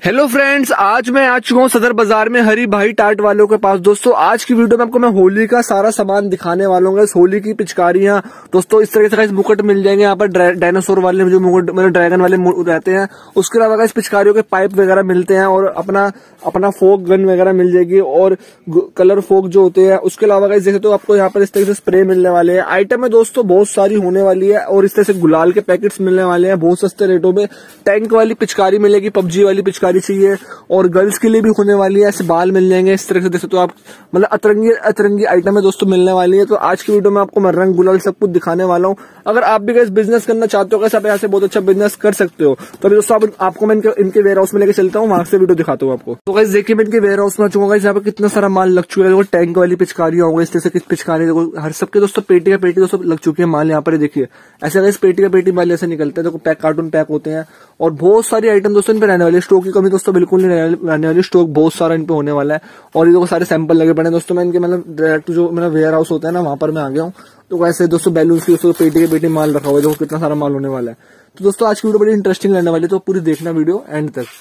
Hello friends, आज मैं आ चुका हूँ सदर बाजार में हरी भाई टाट वालों के पास। दोस्तों आज की वीडियो में आपको मैं होली का सारा सामान दिखाने वाला हूँ। होली की पिचकारियां दोस्तों इस तरह से मुकुट मिल जाएंगे यहाँ पर, डायनासोर वाले जो मुकुट मतलब ड्रैगन वाले रहते हैं। उसके अलावा इस पिचकारियों के पाइप वगैरह मिलते हैं और अपना फोक गन वगैरह मिल जाएगी और कलर फोक जो होते हैं। उसके अलावा गाइस देखे तो आपको यहाँ पर इस तरह से स्प्रे मिलने वाले हैं। आइटम है दोस्तों बहुत सारी होने वाली है और इस तरह से गुलाल के पैकेट्स मिलने वाले हैं बहुत सस्ते रेटों में। टैंक वाली पिचकारी मिलेगी, पबजी वाली पिचकारी चाहिए और गर्ल्स के लिए भी होने वाली है। ऐसे बाल मिल जाएंगे इस तरह से देख सकते हो आप, मतलब अतरंगी आइटम है दोस्तों मिलने वाली है। तो आज की वीडियो में आपको मैं रंग गुलाल सब कुछ दिखाने वाला हूँ। अगर आप भी गाइस बिजनेस करना चाहते हो, कैसे आप यहाँ से बहुत अच्छा बिजनेस कर सकते हो। तो अभी दोस्तों आपको मैं इनके वेयर हाउस में लेकर चलता हूँ, वहां से वीडियो दिखाता हूँ आपको। तो गाइस देखिए मैं इनके वेयर हाउस में आ चुका हूँ। यहाँ पे कितना सारा माल लग चुका है। टैंक वाली पिचकारियां होंगे इस तरह से पिचकारी देखो, हर सबके दोस्तों पेटी का पेटी दोस्तों लग चुकी है माल यहाँ पर। देखिए ऐसे गाइस पेटी का पेटी माल ऐसे निकलता है, देखो पैक कार्टून पैक होते हैं और बहुत सारी आइटम दोस्तों इन पे रहने वाली है। स्टॉक की कमी दोस्तों बिल्कुल नहीं रहने वाली, स्टॉक बहुत सारा इन पे होने वाला है। और ये देखो सारे सैंपल लगे पड़े हैं दोस्तों। मैं इनके मतलब डायरेक्ट जो मेरा वेयर हाउस होता है ना, वहां पर मैं आ गया हूँ। तो वैसे दोस्तों बैलून की दोस्तों पेटी के पेटी माल रखा हुआ है, देखो कितना सारा माल होने वाला है। तो दोस्तों आज की वीडियो बड़ी इंटरेस्टिंग रहने वाली है, तो पूरी देखना वीडियो एंड तक।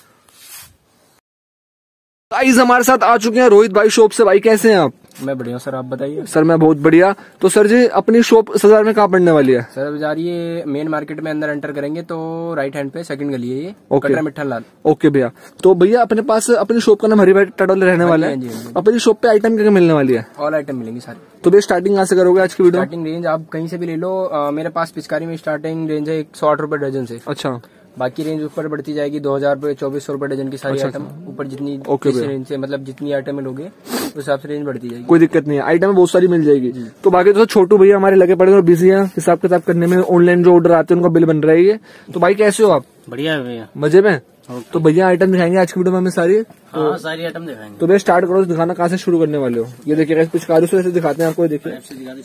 गाइस हमारे साथ आ चुके हैं रोहित भाई शॉप से। भाई कैसे हैं आप? मैं बढ़िया हूँ सर, आप बताइए। सर मैं बहुत बढ़िया। तो सर जी अपनी शॉप सदर में कहाँ पड़ने वाली है? सर बाजार ये मेन मार्केट में अंदर एंटर करेंगे तो राइट हैंड पे सेकंड गली है ये, ओके। कटरा मिठन लाल। ओके भैया। तो भैया अपने पास अपनी शॉप का नाम हरी भाई टाट वाले रहने वाला है। अपनी शॉप पे आइटम क्या मिलने वाली है? ऑल आइटम मिलेंगे सारे। तो भैया स्टार्टिंग कहाँ से करोगे आज की वीडियो? स्टार्टिंग रेंज आप कहीं से भी ले लो। मेरे पास पिचकारी में स्टार्टिंग रेंज है 108 रुपए डजन से। अच्छा। बाकी रेंज ऊपर बढ़ती जाएगी 2000 रुपए 2400 रुपए डजन की सारी आइटम ऊपर जितनी रेंज से मतलब जितनी आइटम लोगे उस हिसाब से रेंज बढ़ती जाएगी। कोई दिक्कत नहीं है, आइटम बहुत सारी मिल जाएगी। तो बाकी तो छोटू भैया हमारे लगे पड़े और बिजी हैं हिसाब किताब करने में, ऑनलाइन जो ऑर्डर आते हैं उनका बिल बन रहा है। तो भाई कैसे हो आप? बढ़िया है भैया, मजे में। तो भैया आइटम दिखाएंगे आज की वीडियो में हमें सारी। हाँ सारी आइटम दिखाएंगे। तो भैया स्टार्ट करो, दिखाना कहाँ से शुरू करने वाले हो? ये देखिए पिचकारी से ऐसे दिखाते हैं आपको, देखिए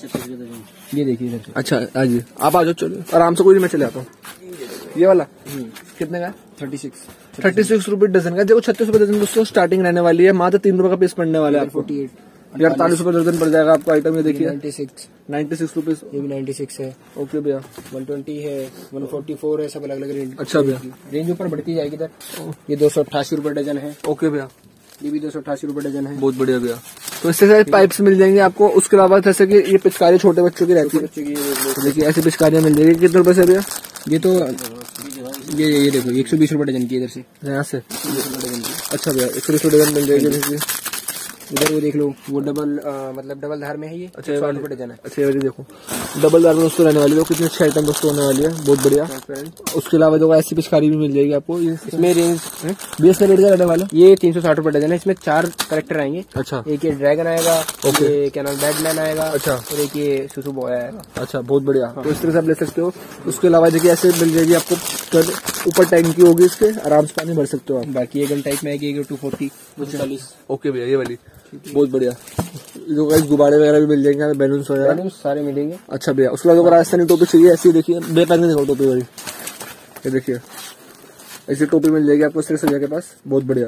ये देखिए। अच्छा आज आप आ जाओ, चलो आराम से, कोई मैं चले आता हूँ। ये वाला कितने का? 36 रुपए डजन का। देखो 36 रुपए डजन दोस्तों स्टार्टिंग रहने वाली है, मात्र 3 रुपए का पीस पड़ने वाला है आपको। 48 रुपए दर्जन पड़ जाएगा आपको आइटम। ये देखिए 96 रुपीज। ये भी 96 है। ओके भैया। 120 है, 144 है, सब अलग अलग रेंज। अच्छा भैया रेंज ऊपर बढ़ती जाएगी इधर। ये 288 रुपए डजन है। ओके भैया। ये भी 288 रुपए डजन है। बहुत बढ़िया भैया। तो इससे सारे पाइप्स मिल जाएंगे आपको। उसके अलावा जैसे कि ये पिचकारी छोटे बच्चों की रहती है, देखिए ऐसी पिचकारियां मिल जाएगी। कितने रुपए से भैया? ये तो ये देखो 120 रुपए डजन की इधर से, यहाँ से 120 रुपए डजन की। अच्छा भैया 120 रुपए डजन मिल जाएगी। इधर वो देख लो, वो मतलब डबल धार में है ये। अच्छा 100 रुपए डजन है। अच्छा ये देखो डबल धार में दोस्तों रहने वाली है, कितनी अच्छी आइटम दोस्तों होने वाली है, बहुत बढ़िया। उसके अलावा जो ऐसी पिचकारी भी मिल जाएगी आपको। इसमें रेंज बीएस का रेट क्या रहने वाला? ये 360 रुपए डजन है। इसमें 4 करेक्टर आएंगे। अच्छा। एक ये ड्रैगन आएगा, ओके, क्या नाम बैटमैन आएगा। अच्छा। और एक ये सुसु बॉय आएगा। अच्छा बहुत बढ़िया। तो इस तरह से आप ले सकते हो। उसके अलावा देखिए ऐसे मिल जाएगी आपको, ऊपर टैंकी होगी इसके, आराम से पानी भर सकते हो आप। बाकी ये गन टाइप में आएगी 240 240। ओके भैया ये वाली बहुत बढ़िया। जो गाइस गुब्बारे वगैरह भी मिल जाएंगे, बैलून्स वगैरह सारे मिलेंगे। अच्छा भैया। उसके बाद राजस्थानी टोपी चाहिए ऐसी, देखिए बेपहन के देखो टोपी वाली, ये देखिए ऐसी टोपी मिल जाएगी आपको इस तरह से भैया के पास, बहुत बढ़िया।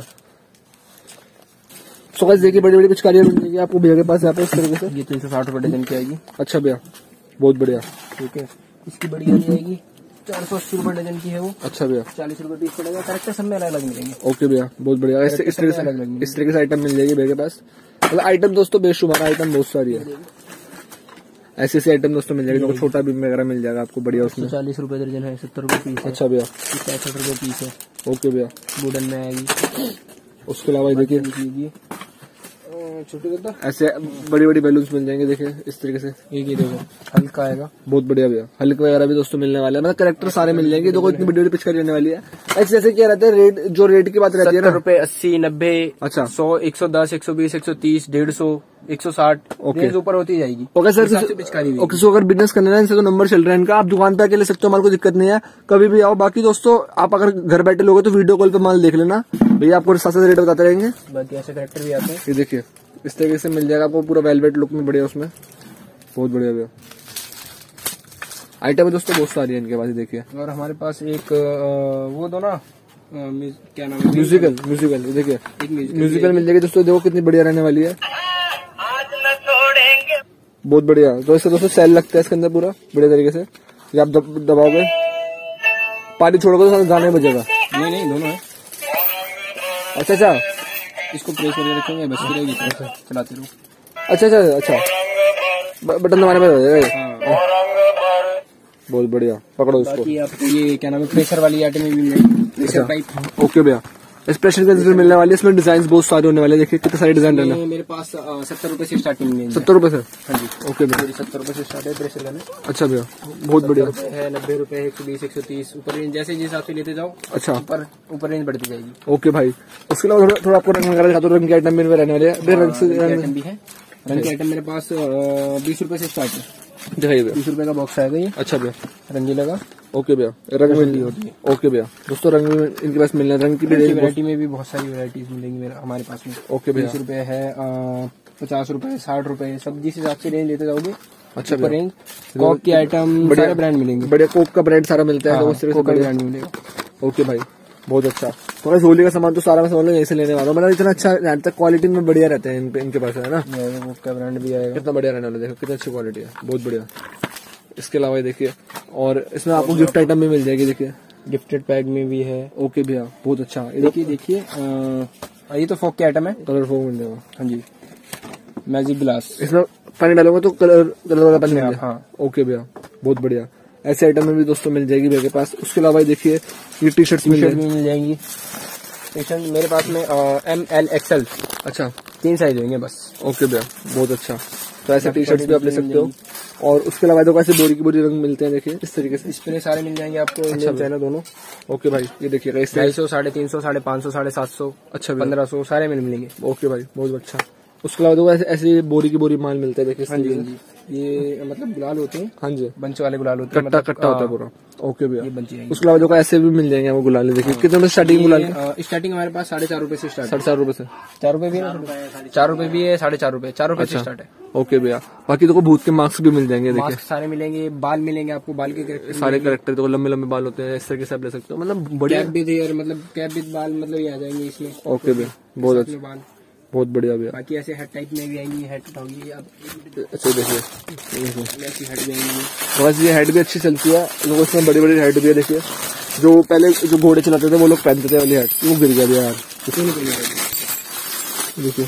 सो गाइस देखिए बड़ी बड़ी पिचकारियां मिल जाएगी आपको भैया के पास यहाँ पे इस तरीके से। ये 360 रुपए डजन की आएगी। अच्छा भैया बहुत बढ़िया। ठीक है। इसकी बड़ी वाली आएगी 480 रुपए डजन की है वो। अच्छा भैया 40 रुपए पीस पड़ेगा। करेक्टर सब में अलग अलग मिलेंगे। ओके भैया बहुत बढ़िया। इस तरीके से आइटम मिल जाएगी भैया के पास। मतलब आइटम दोस्तों बेशुमार आइटम बहुत सारी है। ऐसे ऐसे आइटम दोस्तों मिल जाएगी। छोटा बीम वगैरह मिल जाएगा आपको बढ़िया उसमें। 40 रुपए दर्जन है, 70 रुपए पीस है। अच्छा भैया 65 रुपए पीस है। ओके भैया वुडन में आएगी। उसके अलावा देखिए छोटे ऐसे बड़ी बड़ी बैलून्स मिल जाएंगे, देखिए इस तरीके से। ये देखो हल्का आएगा, बहुत बढ़िया भैया। हल्के वगैरह भी दोस्तों मिलने वाले हैं, मतलब करेक्टर सारे मिल जाएंगे। देखो इतनी बड़ी बड़ी पिचकारी रहने वाली है। ऐसे जैसे क्या रहता है रेट, जो रेट की बात रहती है ना, 70 रुपए 80 90। अच्छा 100 110 120 130 150 160 रेंज ऊपर होती जाएगी। ओके सर पिचकारी। ओके सो अगर बिजनेस करना है इनसे तो नंबर चल रहा है इनका, आप दुकान पे आके ले सकते हो, हमारे को दिक्कत नहीं है, कभी भी आओ। बाकी दोस्तों आप अगर घर बैठे लोगे तो वीडियो कॉल पे माल देख लेना, भैया आपको साथ साथ रेट बताते रहेंगे। बाकी ऐसे करेक्टर भी आते हैं। ये देखिए इस तरीके से मिल जाएगा आपको पूरा वेलवेट लुक में, बढ़िया उसमें, बहुत बढ़िया भैया। आइटम दोस्तों बहुत सारी है इनके पास, देखिए। और हमारे पास एक वो दो ना, क्या नाम है, म्यूजिकल देखिए म्यूजिकल मिल जाएगी दोस्तों। देखो कितनी बढ़िया रहने वाली है, बहुत बढ़िया। तो इससे दोस्तों सेल लगता है इसके अंदर पूरा बढ़िया तरीके से। ये आप दबाओगे पानी छोड़ोगे तो गाने बजेगा। नहीं दोनों है। अच्छा अच्छा इसको प्रेस करके रखेंगे, बस रहेगी तो चलाते रहो। अच्छा अच्छा अच्छा, बटन दबाने पर हो जाएगा। बहुत बढ़िया, पकड़ो इसको। बाकी आपको ये क्या नाम है, प्रेशर वाली आइटम में भी मिलेगी, प्रेशर पाइप। ओके भैया, इस प्रेशर के अंदर मिलने वाली है, इसमें डिजाइन बहुत सारे होने वाले। देखिए कितने सारे डिजाइन रहने। मेरे पास 70 रुपए से स्टार्टिंग में। 70 रुपए से? हाँ जी। ओके भैया, 70 रुपए से स्टार्ट है प्रेशर गन। अच्छा भैया, बहुत बढ़िया है। 90 रुपए, 120, 130 ऊपर रेंज, जैसे जिस हिसाब से लेते जाओ। अच्छा, ऊपर रेंज बढ़ती जाएगी। ओके भाई, उसके अलावा थोड़ा आपको रंग वगैरह दिखा दो। रंग के आइटम में रहने वाले हैं। आइटम भी है। रंग के आइटम मेरे पास 20 रुपए से स्टार्ट है। दिखाइए भैया। 20 रुपए का बॉक्स आएगा ये। अच्छा भैया, रंगीला का। ओके भैया, रंग मिल होती है। ओके भैया, दोस्तों रंग में इनके पास मिलना है। रंग की वैरायटी में भी बहुत सारी वैरायटीज मिलेंगी हमारे पास में। ओके भैया, 20 रुपए है, 50 रुपए, 60 रुपए, सब जिस हिसाब से रेंज लेते जाओगे। अच्छा रेंज। कोक की आइटम सारे ब्रांड मिलेंगे। बढ़िया, कोक का ब्रांड सारा मिलता है। कोक का ब्रांड मिलेगा। ओके भाई, बहुत अच्छा। तो वैसे होली का सामान तो सारा मैं समझ लो यहीं से लेने वाला हूँ। मतलब इतना अच्छा यहाँ तक क्वालिटी में बढ़िया रहते हैं इनके पास, है ना। कोक का ब्रांड भी आएगा। कितना बढ़िया रहने वाला, देखो कितनी अच्छी क्वालिटी है, बहुत बढ़िया। इसके अलावा देखिए, और इसमें आपको गिफ्ट आइटम भी मिल जाएगी। देखिए गिफ्टेड पैक में भी है। ओके भैया, बहुत अच्छा। देखिए ये तो फोक के आइटम है। कलर फोक मिल जाएगा। हाँ जी, मैजिक ग्लास। इसमें पानी डालोगे तो कलर वाला पानी मिल जाएगा। हाँ ओके भैया, बहुत बढ़िया। ऐसे आइटम में भी दोस्तों मिल जाएगी भैया के पास। उसके अलावा देखिए ये टी शर्ट मिल जाएंगी। टी शर्ट मेरे पास में ML XL। अच्छा, 3 साइज होंगे बस। ओके भैया, बहुत अच्छा। तो ऐसे टी शर्ट भी आप ले सकते हो। और उसके अलावा देखो ऐसे बोरी की बोरी रंग मिलते हैं। देखिए इस तरीके से स्प्रे सारे मिल जाएंगे आपको। अच्छा चाइना दोनों। ओके भाई, ये देखिए 250, 350, 550, 750। अच्छा, 1500 सारे मिलेंगे। ओके भाई, बहुत अच्छा। उसके अलावा देखो ऐसे बोरी की बोरी माल मिलता है। देखिए हाँ जी, ये मतलब गुलाल होते हैं। हाँ जी, बंच वाले गुलाल होते हैं, कट्टा होता है पूरा। ओके भैया, ये बंची है। उसके अलावा देखो ऐसे भी मिल जाएंगे वो गुलाल। देखिए कितने स्टार्टिंग गुलाल? स्टार्टिंग हमारे पास 4.5 रुपए से स्टार्ट। 4.5 रुपए से? 4 रुपए भी है, 4 रुपए भी है, 4.5 रुपए, 4 रुपए से स्टार्ट है। ओके भैया, बाकी देखो भूत के मास्क भी मिल जाएंगे। देखिए सारे मिलेंगे, बाल मिलेंगे आपको, बाल के सारे करेक्टर। देखो लंबे लंबे बाल होते हैं, इस तरीके से आप ले सकते हो। मतलब बढ़िया। कैप विद बाल मतलब ये आ जाएंगे इसमें। ओके भैया, बहुत अच्छा, बाल बहुत बढ़िया भैया। बाकी ऐसे हेड टाइप में भी आएंगी, हेड उठाओगी आप। अच्छा देखिए, ऐसी हेड भी आएंगी। तो वैसे ये हेड भी अच्छी चलती है लोगों, इसमें बड़ी बड़ी हेड भी है। देखिए जो पहले जो घोड़े चलाते थे वो लोग पहनते थे वाली हेड, वो गिर गया भैया यार। देखिए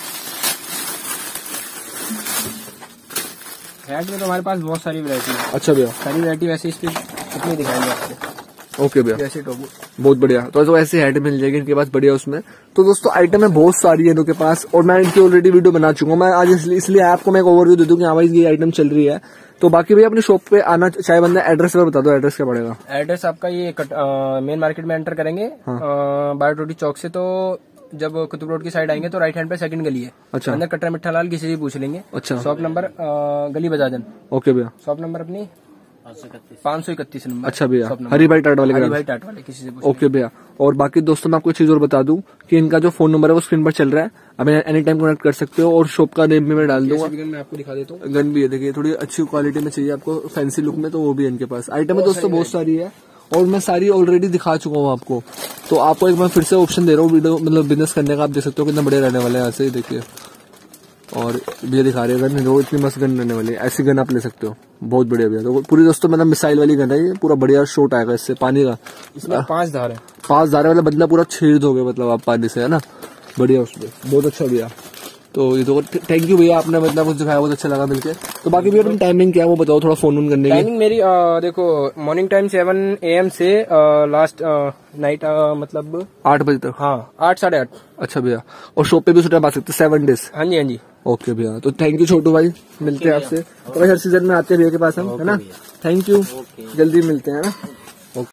हेड में तो हमारे पास बहुत सारी वैरायटी है। अच्छा भैया, सारी वैरायटी वैसे इस पे कितनी दिखाएंगे आपको। ओके भैया, जैसे बहुत बढ़िया। तो ऐसे हेड मिल जाएगी इनके पास बढ़िया उसमें। तो दोस्तों आइटम है बहुत सारी है इनके पास, और मैं इनकी ऑलरेडी वीडियो बना चुका हूँ। मैं आज इसलिए आपको मैं एक ओवरव्यू दे दूं कि हाँ भाई ये आइटम चल रही है। तो बाकी भैया अपनी शॉप पे आना चाहे बंदा, एड्रेस बता दो, एड्रेस क्या पड़ेगा? एड्रेस आपका ये मेन मार्केट में एंटर करेंगे बायोटोटी चौक से, तो जब कुतुब रोड की साइड आएंगे तो राइट हैंड पे सेकंड गली है। अच्छा, अंदर कटरा मिठा लाल किसी से पूछ लेंगे। अच्छा, शॉप नंबर गली बजाजन। ओके भैया, शॉप नंबर अपनी 531 नंबर। अच्छा भैया, हरी भाई टाट वाले किसी से पूछ। ओके भैया, और बाकी दोस्तों मैं आपको एक चीज और बता दूं कि इनका जो फोन नंबर है वो स्क्रीन पर चल रहा है, आप एनी टाइम कनेक्ट कर सकते हो। और शॉप का नेम भी मैं डाल दूंगा। मैं आपको दिखा देता हूँ। गन भी है, देखिए थोड़ी अच्छी क्वालिटी में चाहिए आपको, फैंसी लुक में, तो वो भी इनके पास आइटम है दोस्तों बहुत सारी है। और मैं सारी ऑलरेडी दिखा चुका हूँ आपको। तो आपको एक बार फिर से ऑप्शन दे रहा हूँ वीडियो मतलब बिजनेस करने का। आप देख सकते हो कितना बढ़िया रहने वाला है। ऐसे ही देखिए, और ये दिखा रहे हैं गन, इतनी मस्त गन रहने वाली है। ऐसी गन आप ले सकते हो, बहुत बढ़िया भैया। तो पूरी दोस्तों मतलब मिसाइल वाली गन है ये, पूरा बढ़िया शॉट आएगा इससे पानी का। इसमें 5 धार है, 5 धार वाला बंदा पूरा छेद हो गया मतलब आप पानी से, है ना। बढ़िया उसमें, बहुत अच्छा भैया। तो ये तो थैंक यू भैया, आपने मतलब कुछ दिखाया, बहुत अच्छा लगा मिलके। तो बाकी भैया तुम टाइमिंग क्या है वो बताओ थोड़ा, फोन करने की टाइमिंग मेरी देखो मॉर्निंग टाइम 7 AM से लास्ट नाइट मतलब 8 बजे तक। हाँ 8 साढ़े 8। अच्छा भैया, और शॉप पे भी उस टाइम आ सकते 7 डेज? हाँ जी, हाँ जी। ओके भैया, तो थैंक यू छोटू भाई, मिलते हैं आपसे। तो हर सीजन में आते हैं भैया के पास हम, है ना। थैंक यू, जल्दी मिलते हैं, है ना।